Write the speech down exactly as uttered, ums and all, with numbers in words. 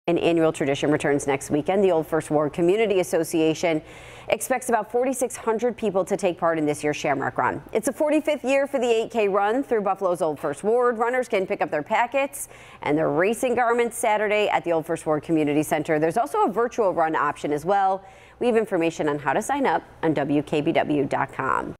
An annual tradition returns next weekend. The Old First Ward Community Association expects about forty-six hundred people to take part in this year's Shamrock Run. It's the forty-fifth year for the eight K run through Buffalo's Old First Ward. Runners can pick up their packets and their racing garments Saturday at the Old First Ward Community Center. There's also a virtual run option as well. We have information on how to sign up on W K B W dot com.